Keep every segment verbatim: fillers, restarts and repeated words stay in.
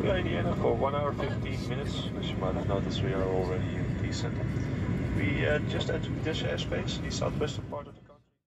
We are in Vienna for one hour fifteen minutes. As you might have noticed, we are already in the center. We uh, just entered this airspace, the southwestern part of the country.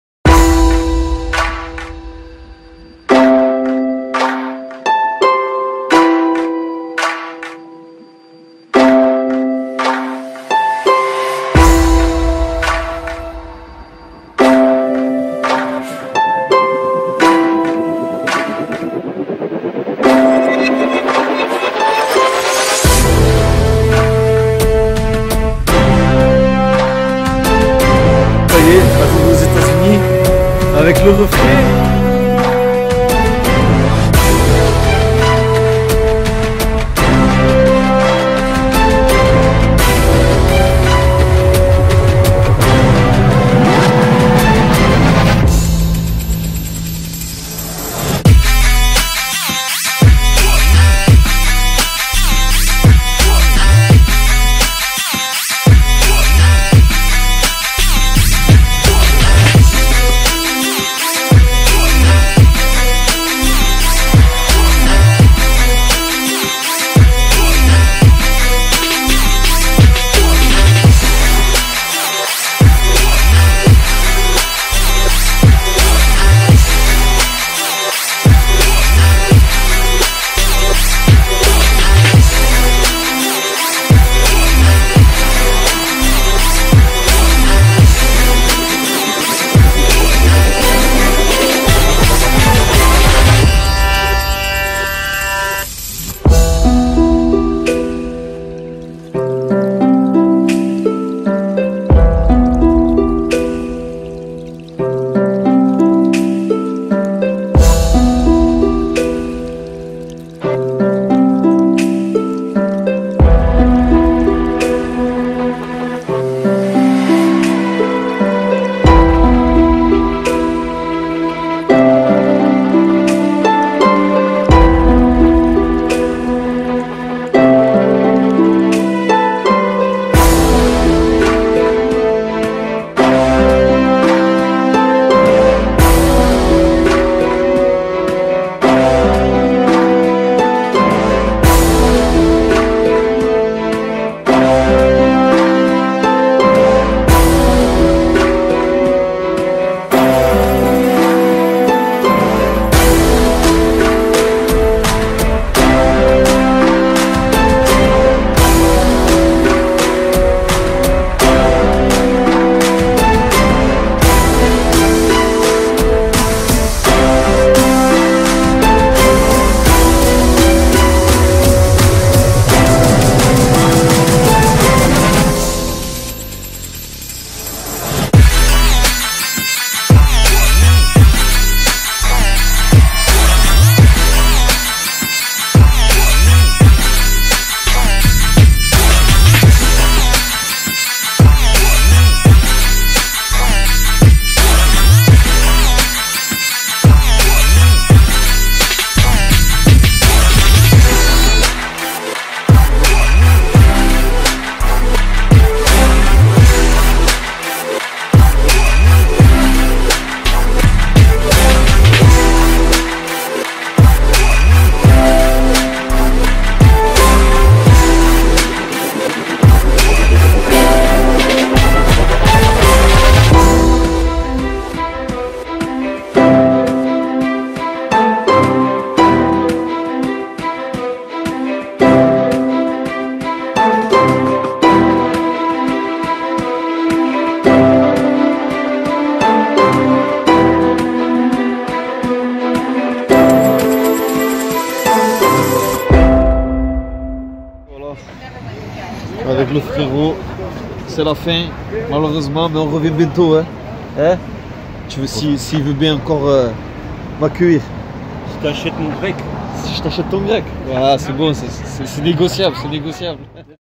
Aux États-Unis avec le reflet. Avec le frérot, c'est la fin, malheureusement, mais on revient bientôt. Hein, hein tu veux, si, s'il veut bien encore euh, m'accueillir. Je t'achète mon grec. Si je t'achète ton grec. Voilà, c'est bon, c'est négociable, c'est négociable.